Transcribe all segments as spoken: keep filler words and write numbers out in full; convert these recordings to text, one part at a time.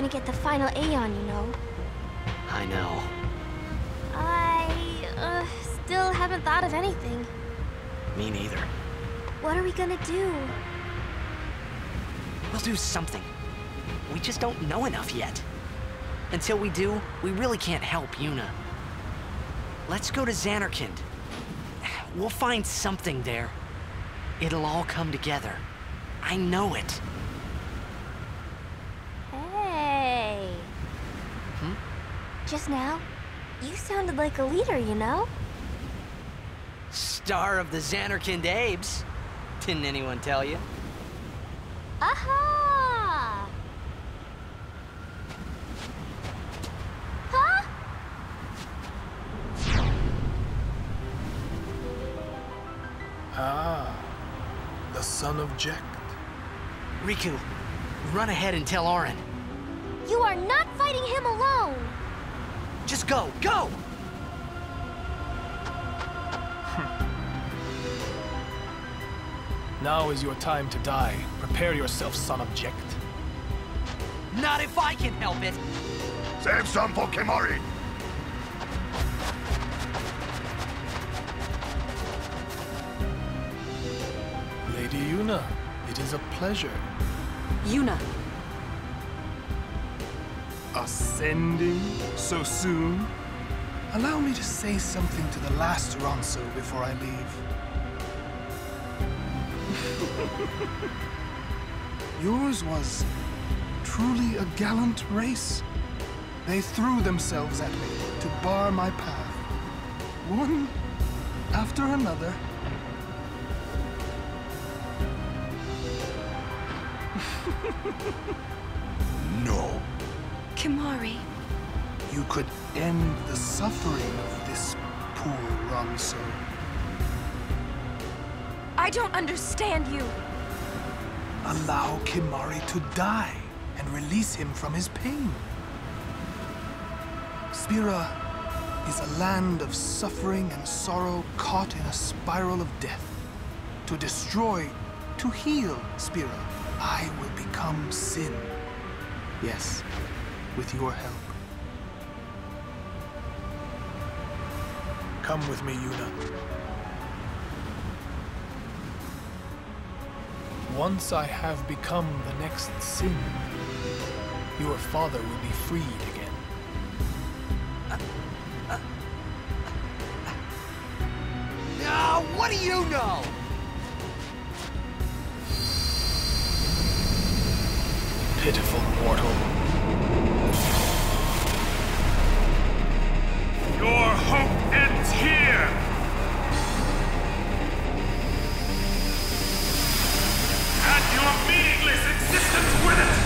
gonna get the final A on, you know. I know. I, uh, still haven't thought of anything. Me neither. What are we gonna do? We'll do something. We just don't know enough yet. Until we do, we really can't help Yuna. Let's go to Zanarkand. We'll find something there. It'll all come together. I know it. Hey. Hmm? Just now, you sounded like a leader, you know? Star of the Zanarkand Abes. Didn't anyone tell you? Aha! Huh? Ah, the son of Jekt. Riku, run ahead and tell Auron. You are not fighting him alone! Just go, go! Now is your time to die. Prepare yourself, son of Jekt. Not if I can help it! Save some for Kimahri! Lady Yuna, it is a pleasure. Yuna. Ascending so soon? Allow me to say something to the last Ronso before I leave. Yours was truly a gallant race. They threw themselves at me to bar my path, one after another. No. Kimahri. You could end the suffering of this poor Ronso. I don't understand you. Allow Kimahri to die and release him from his pain. Spira is a land of suffering and sorrow caught in a spiral of death. To destroy, to heal Spira, I will become Sin. Yes, with your help. Come with me, Yuna. Once I have become the next Sin, your father will be freed again. Ah, what do you know? Pitiful mortal. Your hope ends here! And your meaningless existence with it!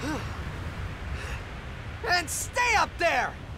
And stay up there!